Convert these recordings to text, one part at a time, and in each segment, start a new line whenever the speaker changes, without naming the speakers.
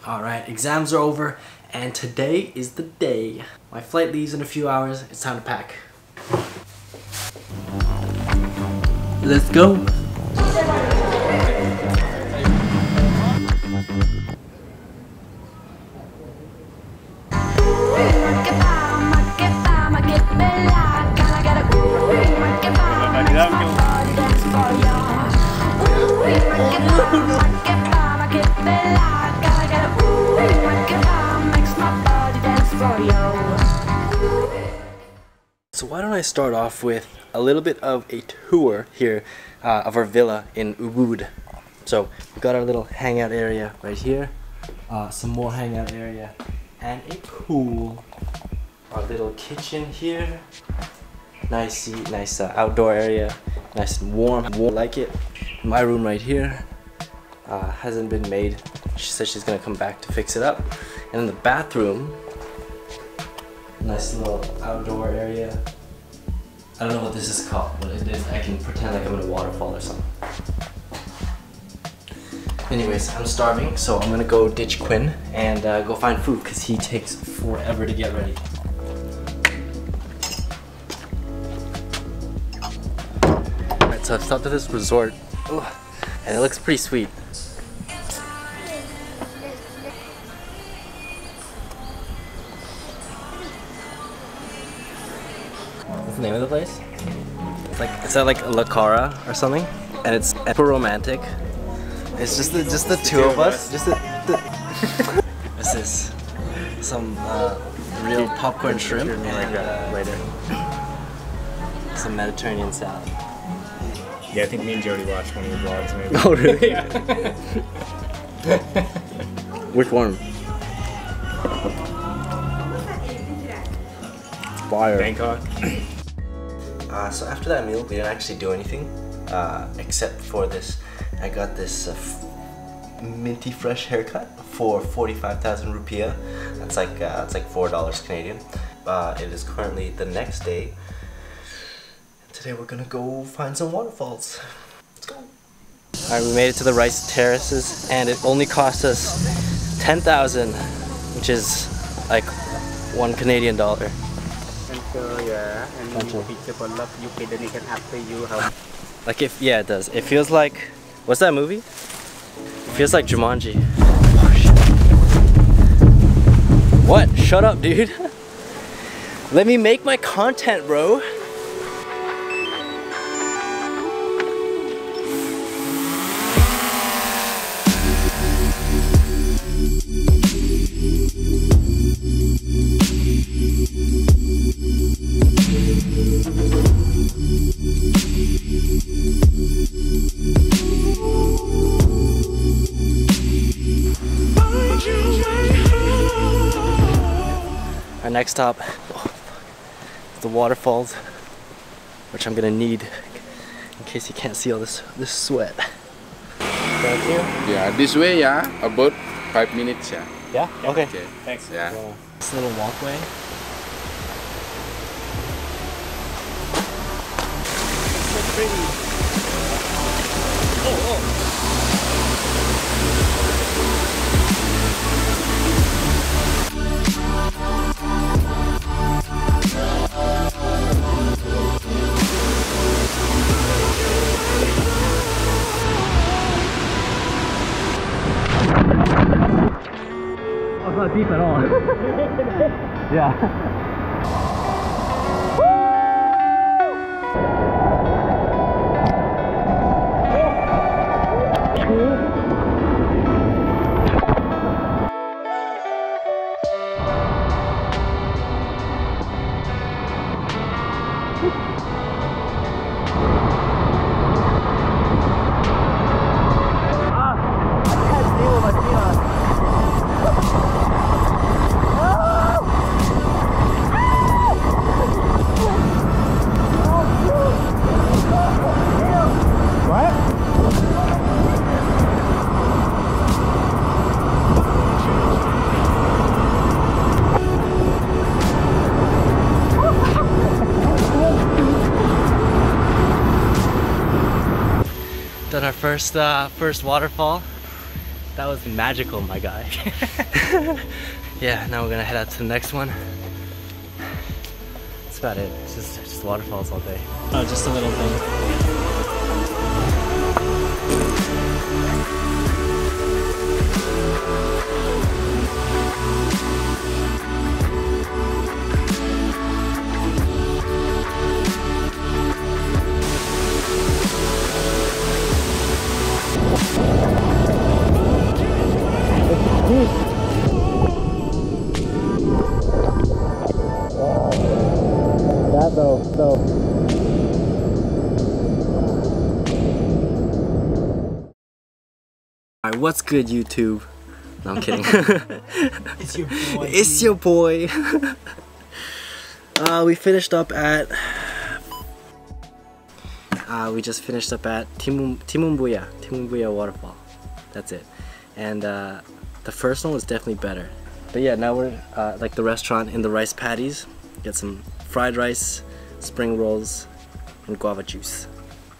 Alright, exams are over and today is the day. My flight leaves in a few hours, it's time to pack. Let's go! So why don't I start off with a little bit of a tour here of our villa in Ubud. So we've got our little hangout area right here, some more hangout area, and a pool. Our little kitchen here, nice outdoor area, nice and warm. I like it. My room right here hasn't been made. She said she's gonna come back to fix it up. And in the bathroom, nice little outdoor area. I don't know what this is called, but it is. I can pretend like I'm in a waterfall or something. Anyways, I'm starving, so I'm gonna go ditch Quinn and go find food because he takes forever to get ready. Alright, so I've stopped at this resort, and it looks pretty sweet. The name of the place? It's at like La Cara or something, and it's super romantic. It's just the two of us. What's this? Some real popcorn shrimp and later some Mediterranean salad.
Yeah, I think me and Jody watched one of your vlogs. Maybe.
Oh really?
Yeah.
Which one? Fire.
Bangkok.
So after that meal, we didn't actually do anything except for this. I got this minty fresh haircut for 45,000 rupiah. That's like $4 Canadian. It is currently the next day. Today we're gonna go find some waterfalls. Let's go. Alright, we made it to the rice terraces, and it only cost us 10,000, which is like $1 Canadian.
Yeah, and picture love you can after you how.
Like yeah, it does. It feels like, what's that movie? It feels like Jumanji. Oh, shit. What? Shut up, dude. Let me make my content, bro. Our next stop, is the waterfalls, which I'm gonna need in case you can't see all this sweat. Thank you.
Yeah, this way, yeah, about 5 minutes, yeah.
Yeah? Okay.
Thanks.
Yeah.
This little walkway.
So pretty. Oh.
It's not deep at all. Yeah. Done our first waterfall. That was magical, my guy. Yeah, now we're gonna head out to the next one. That's about it. It's just waterfalls all day. Oh, just a little thing. That though. Alright, what's good, YouTube? No, I'm kidding.
It's your boy.
It's your boy. We finished up at. We just finished up at Timumbuya Waterfall. That's it. And the first one was definitely better. But yeah, now we're like the restaurant in the rice paddies. Get some fried rice, spring rolls, and guava juice.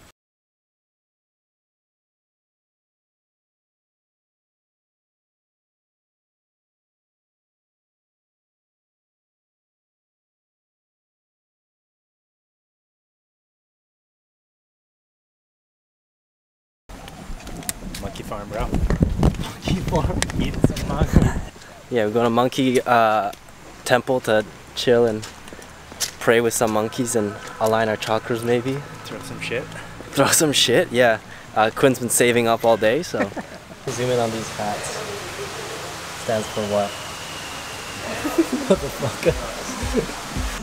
Monkey farm, bro.
Monkey farm.
Eating some monkey.
Yeah, we're going to monkey temple to chill and pray with some monkeys and align our chakras maybe.
Throw some shit.
Throw some shit, yeah. Quinn's been saving up all day, so. Zoom in on these hats. Stands for what? What the fuck?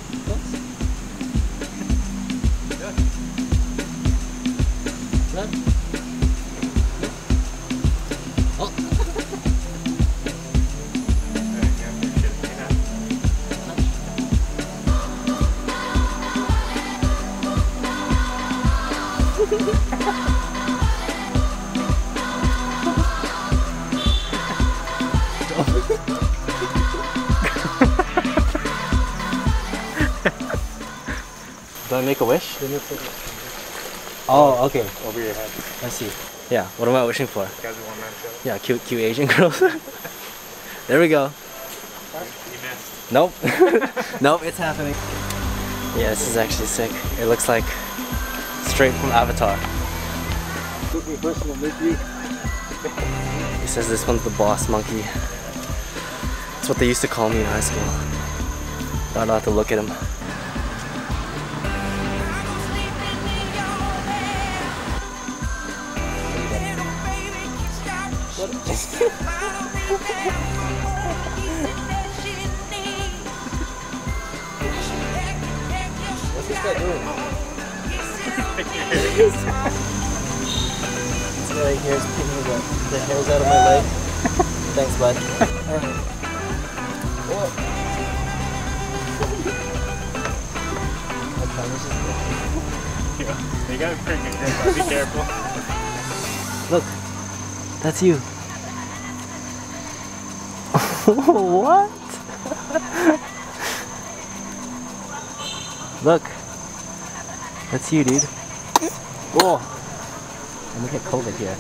Do I make a wish? Oh, okay.
Over your head.
I see. Yeah, what am I wishing for?
Guys, one man show.
Yeah, cute Asian girls. There we go.
You missed.
Nope. Nope, it's happening. Yeah, this is actually sick. It looks like straight from Avatar. He says this one's the boss monkey. That's what they used to call me in high school. Not allowed to look at him. What's this guy doing? This guy right here is picking the hairs out of my leg. Thanks, bud. Alright. What? I promise you.
Yeah, they got a pretty good grip. Be careful.
Look, that's you. What? Look, that's you, dude. Whoa! I'm gonna get COVID here.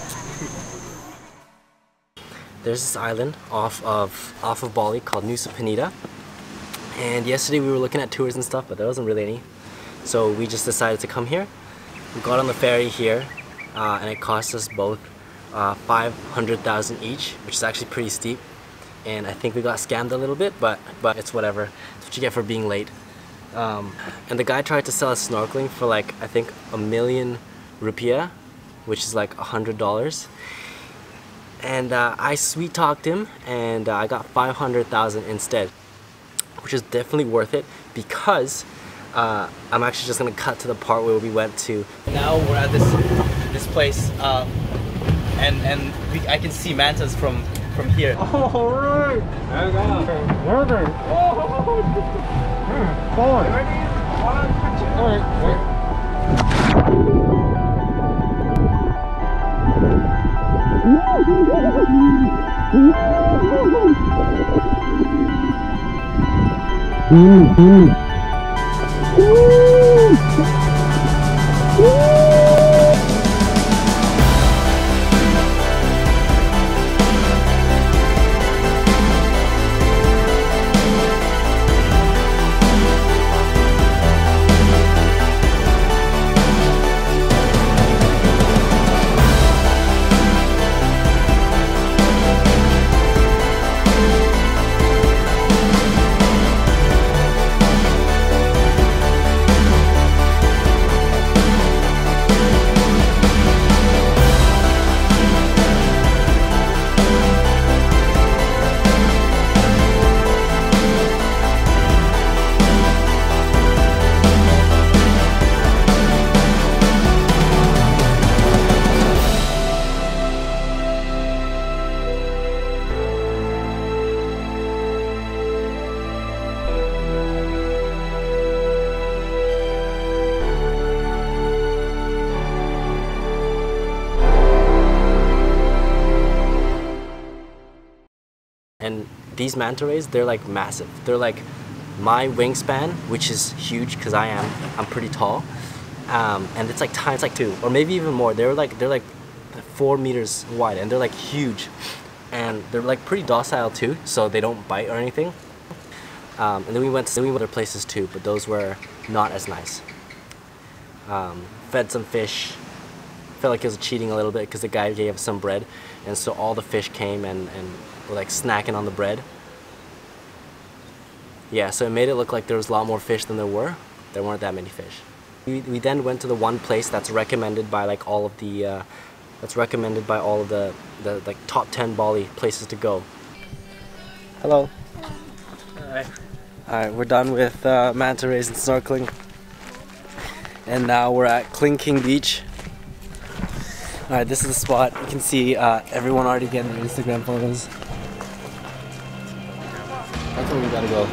There's this island off of Bali called Nusa Penida, and yesterday we were looking at tours and stuff, but there wasn't really any. So we just decided to come here. We got on the ferry here, and it cost us both 500,000 each, which is actually pretty steep. And I think we got scammed a little bit, but it's whatever. It's what you get for being late. And the guy tried to sell us snorkeling for like, I think, 1,000,000 rupiah, which is like $100. And I sweet talked him, and I got 500,000 instead, which is definitely worth it because I'm actually just gonna cut to the part where we went to. Now we're at this place, and I can see mantas from here.
All right. I got it. Murder.
and these manta rays, they're like massive. They're like my wingspan, which is huge because I'm pretty tall, and it's like times like 2 or maybe even more. They're like 4 meters wide, and they're like huge, and they're like pretty docile too, so they don't bite or anything. And then we went to other places too, but those were not as nice. Fed some fish. Felt like it was cheating a little bit because the guy gave us some bread, and so all the fish came and were like snacking on the bread. Yeah, so it made it look like there was a lot more fish than there were. There weren't that many fish. We then went to the one place that's recommended by like all of the like top 10 Bali places to go. Hello.
Hi.
Alright, we're done with manta rays and snorkeling, and now we're at King Beach. Alright, this is the spot. You can see everyone already getting their Instagram photos. That's where we gotta go.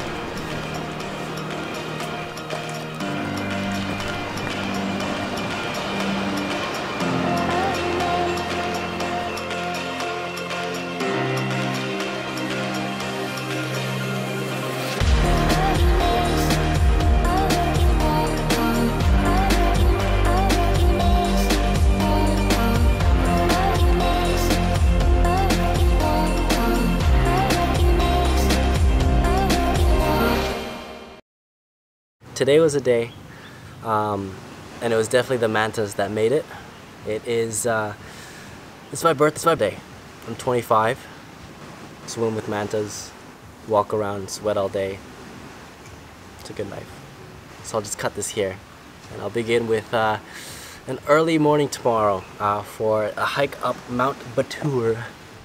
Today was a day, and it was definitely the mantas that made it. It's my birthday. I'm 25. Swim with mantas, walk around, sweat all day. It's a good life. So I'll just cut this here, and I'll begin with an early morning tomorrow for a hike up Mount Batur.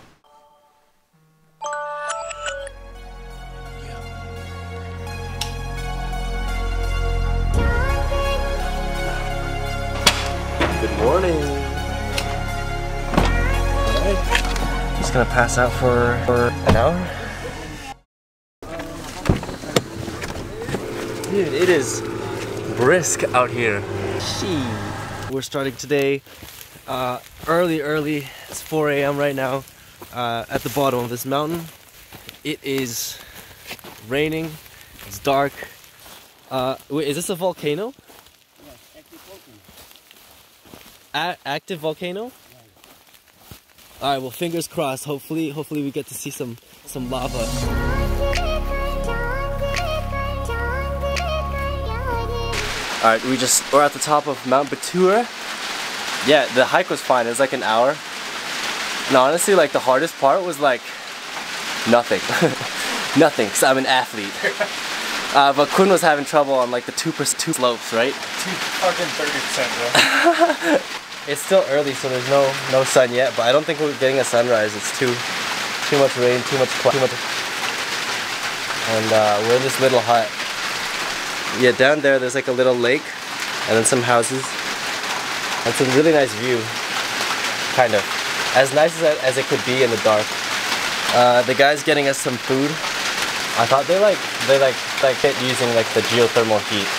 Good morning. Alright. Just gonna pass out for an hour. Dude, it is brisk out here. We're starting today early. It's 4 a.m. right now at the bottom of this mountain. It is raining. It's dark. Wait, is this a volcano? Active volcano? Alright, well, fingers crossed. Hopefully we get to see some lava. Alright, we're at the top of Mount Batur. Yeah, the hike was fine. It was like an hour. And honestly, like the hardest part was like nothing. Nothing, because I'm an athlete. But Kun was having trouble on like the 2% slopes, right?
230%, bro.
It's still early, so there's no sun yet, but I don't think we're getting a sunrise. It's too much rain, too much. And we're in this little hut. Yeah, down there's like a little lake, and then some houses. And it's a really nice view, kind of. As nice as it could be in the dark. The guy's getting us some food. I thought they fit using like the geothermal heat.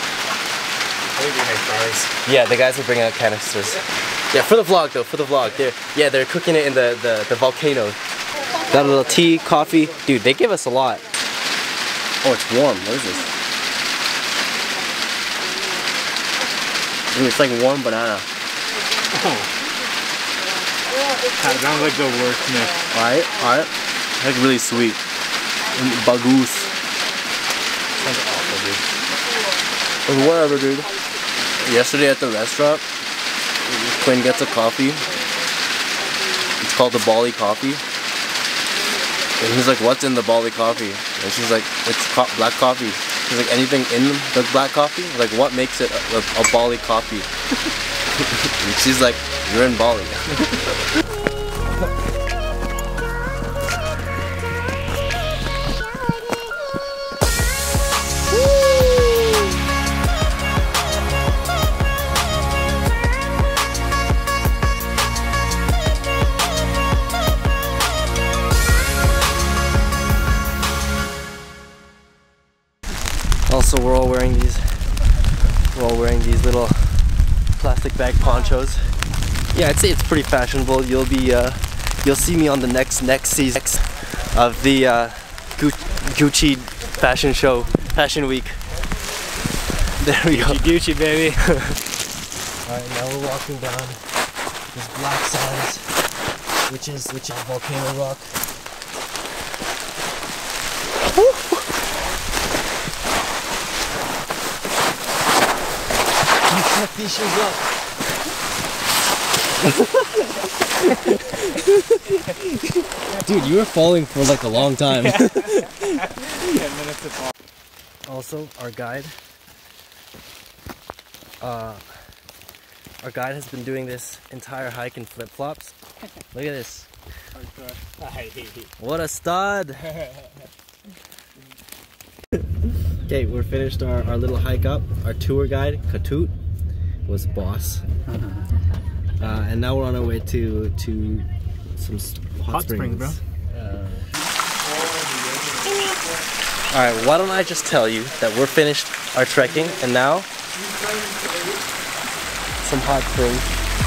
Yeah, the guys will bring out canisters. Yeah, for the vlog though, for the vlog. They're cooking it in the volcano. Got a little tea, coffee. Dude, they give us a lot. Oh, it's warm. What is this? Ooh, it's like warm banana.
Oh. That sounds like the worst mix.
Alright. Like really sweet. Bagoose.
Sounds awful, dude.
Whatever, dude. Yesterday at the restaurant, Quinn gets a coffee. It's called the Bali coffee. And he's like, what's in the Bali coffee? And she's like, it's black coffee. She's like, anything in the black coffee? Like, what makes it a Bali coffee? And she's like, you're in Bali. Also, we're all wearing these little plastic bag ponchos. Yeah, I'd say it's pretty fashionable. You'll see me on the next season of the Gucci fashion show, Fashion Week. There we go.
Gucci, baby.
Alright, now we're walking down this black sands, which is volcano rock. You check these shoes up. Dude, you were falling for like a long time.
10 minutes to fall.
Also, our guide has been doing this entire hike in flip-flops. Look at this. What a stud! Okay, we're finished our little hike up. Our tour guide, Katut, was boss. And now we're on our way to some hot springs, bro. Alright, why don't I just tell you that we're finished our trekking and now some hot springs.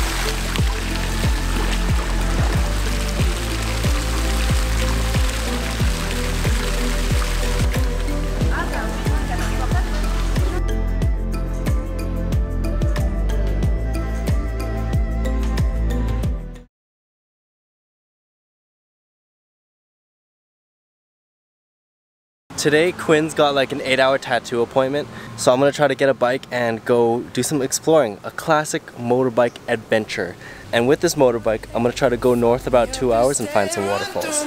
Today, Quinn's got like an 8-hour tattoo appointment, so I'm gonna try to get a bike and go do some exploring. A classic motorbike adventure. And with this motorbike, I'm gonna try to go north about 2 hours and find some waterfalls.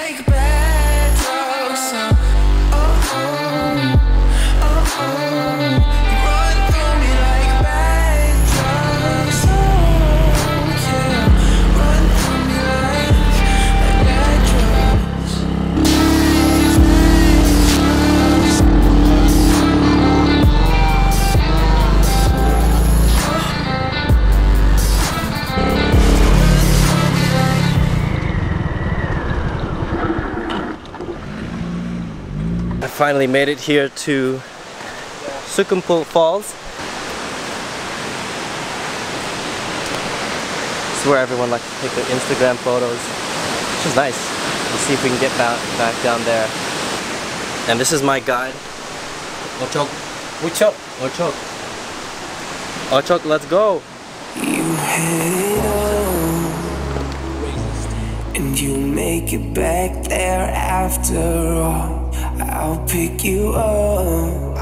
I finally made it here to Sukumpul Falls. This is where everyone likes to take their Instagram photos, which is nice. Let's see if we can get back down there. And this is my guide. Ochok. Ochok. Ochok. Ochok, let's go.
You head on, and you make it back there after all. I'll pick you up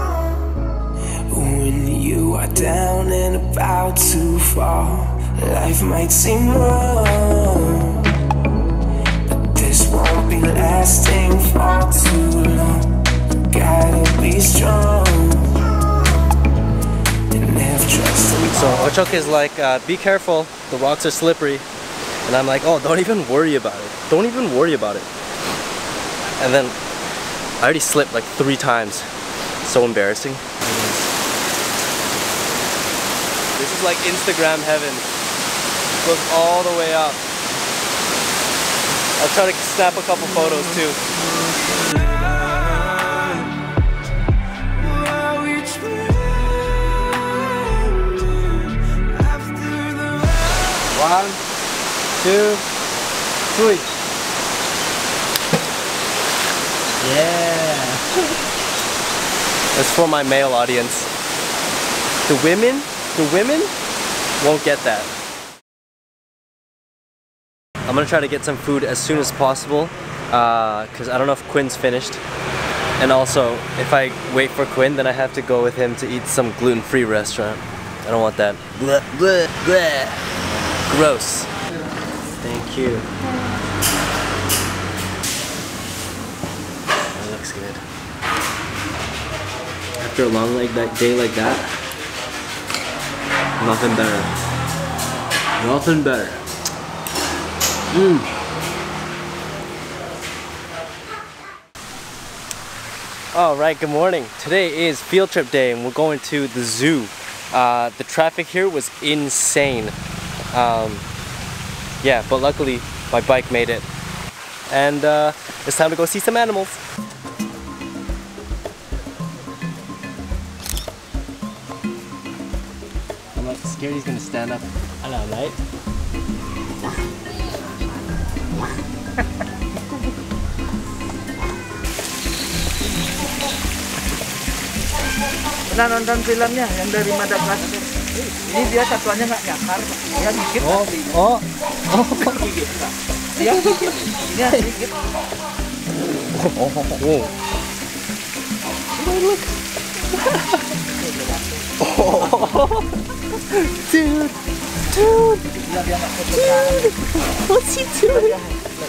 when you are down and about to fall. Life might seem wrong, but this won't be lasting for too long. Gotta be strong and have trust in
So Ochok is like, be careful, the rocks are slippery. And I'm like, oh, don't even worry about it. Don't even worry about it. And then I already slipped like 3 times. So embarrassing. This is like Instagram heaven. It goes all the way up. I'll try to snap a couple photos too. One, 2, 3. Yeah. It's for my male audience. The women won't get that. I'm gonna try to get some food as soon as possible because I don't know if Quinn's finished. And also, if I wait for Quinn, then I have to go with him to eat some gluten-free restaurant. I don't want that. Blech, blech, blech. Gross. Thank you. That looks good. After a long day like that, nothing better. Nothing better. Alright, good morning. Today is field trip day and we're going to the zoo. The traffic here was insane. Yeah, but luckily my bike made it. And it's time to go see some animals. I'm like scared he's gonna stand up. Hello, mate.
Pernah nonton filmnya yang dari Madagaskar? Ini dia satuannya nggak nyakar, dia gigit. Dia gigit, dia gigit.
Dude, what's he doing?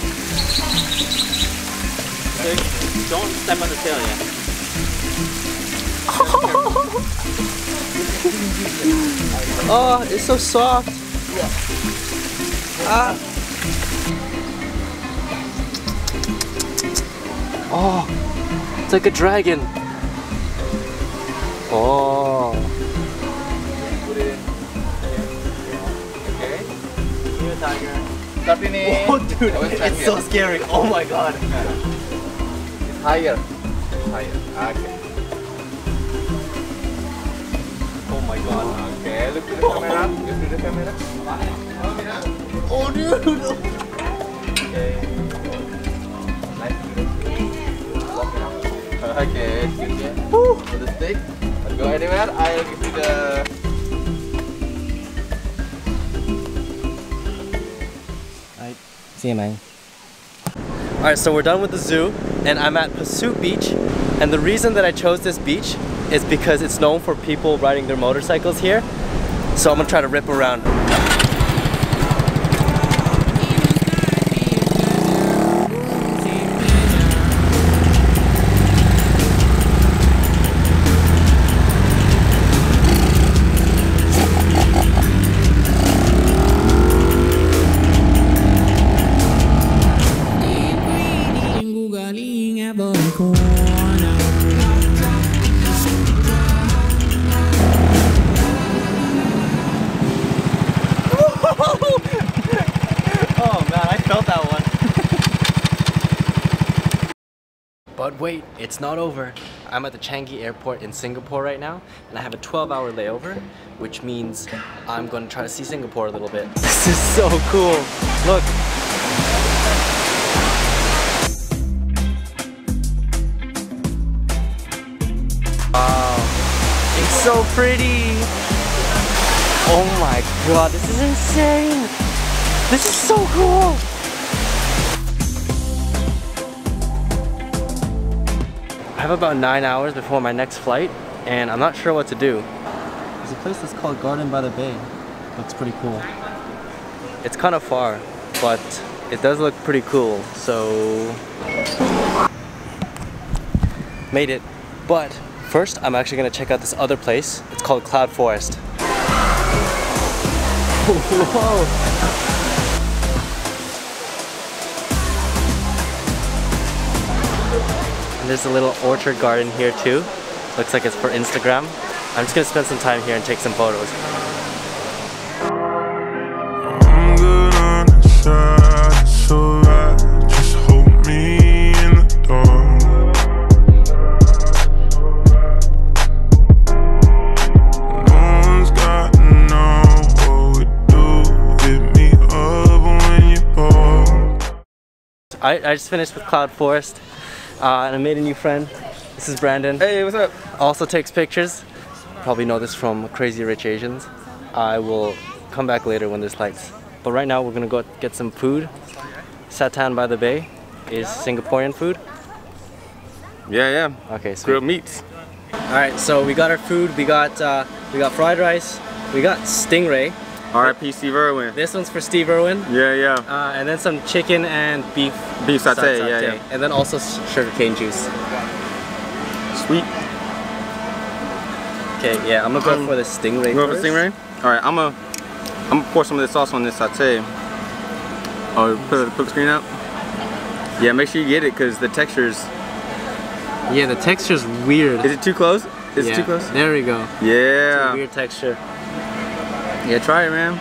Don't step on the tail yet.
Oh, it's so soft. Ah. Oh, it's like a dragon. Oh.
Okay. Here, tiger. Tapi nih.
Oh, dude, it's so scary. Oh my god.
Higher. Higher. Okay.
Oh my god.
Okay, look to the camera. Look to the camera.
Oh, dude.
Okay. Okay, excuse me. For the stick. Don't go anywhere. I'll give you the.
See you, man. Alright, so we're done with the zoo, and I'm at Pursuit Beach. And the reason that I chose this beach is because it's known for people riding their motorcycles here. So I'm gonna try to rip around. But wait, it's not over. I'm at the Changi airport in Singapore right now, and I have a 12-hour layover, which means I'm going to try to see Singapore a little bit. This is so cool. Look. Wow. It's so pretty. Oh my god, this is insane. This is so cool. I have about 9 hours before my next flight, and I'm not sure what to do. There's a place that's called Garden by the Bay. Looks pretty cool. It's kind of far, but it does look pretty cool, so... Made it. But first, I'm actually gonna check out this other place. It's called Cloud Forest. Whoa! There's a little orchard garden here too. Looks like it's for Instagram. I'm just gonna spend some time here and take some photos.
I'm good on the side, so right. Just hold me in the dark. No one's got to know what we do. Hit me up when you fall.
I just finished with Cloud Forest. And I made a new friend. This is Brandon.
Hey, what's up?
Also takes pictures. Probably know this from Crazy Rich Asians. I will come back later when there's lights. But right now we're gonna go get some food. Satan by the Bay is Singaporean food.
Yeah.
Okay, sweet.
Grilled meats.
Alright, so we got our food. We got fried rice. We got stingray.
R.I.P. Steve Irwin.
This one's for Steve Irwin.
Yeah.
And then some chicken and beef.
Beef satay, yeah.
And then also sugarcane juice.
Sweet.
Okay, yeah, I'm gonna go for the stingray.
You go for the stingray? Alright, I'm gonna pour some of this sauce on this satay. Oh, put the cook screen out? Yeah, make sure you get it because the texture's...
Yeah, the texture's weird.
Is it too close? Is it too close?
There we go.
Yeah.
It's a weird texture.
Yeah, try it, man.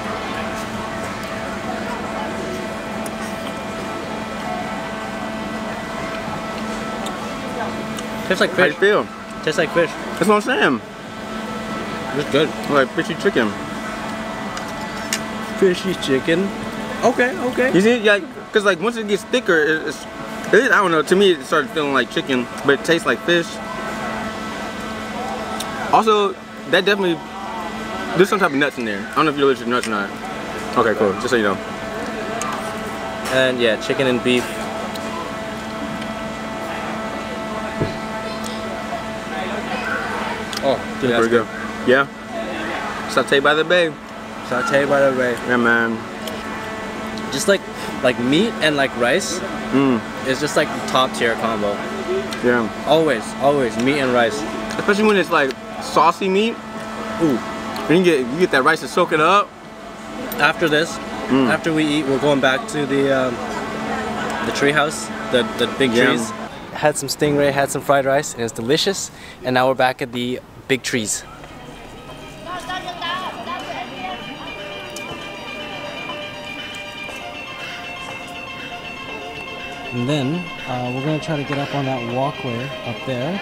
Tastes like
How
fish.
you feel?
Tastes like fish.
That's what I'm saying.
It's good.
Like fishy chicken.
Fishy chicken. Okay.
You see, like, cause like once it gets thicker, I don't know. To me, it started feeling like chicken, but it tastes like fish. Also, that definitely, there's some type of nuts in there. I don't know if you're allergic to nuts or not. Okay, cool. Just so you know.
And yeah, chicken and beef.
Oh,
dude,
that's pretty good. Yeah. Sauté by the bay.
Sauté by the bay.
Yeah, man.
Just like meat and like rice is just like the top tier combo.
Yeah.
Always meat and rice.
Especially when it's like saucy meat. Ooh. And you get that rice to soak it up.
After this, after we eat, we're going back to the treehouse, the big trees. Had some stingray, had some fried rice, and it's delicious. And now we're back at the big trees. And then we're gonna try to get up on that walkway up there.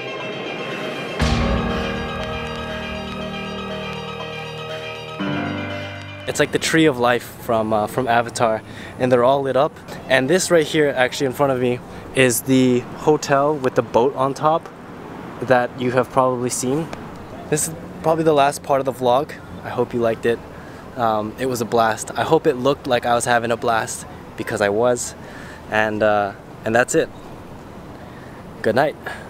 It's like the tree of life from Avatar, and they're all lit up. And this right here, actually in front of me, is the hotel with the boat on top that you have probably seen. This is probably the last part of the vlog. I hope you liked it. It was a blast. I hope it looked like I was having a blast, because I was. And that's it. Good night.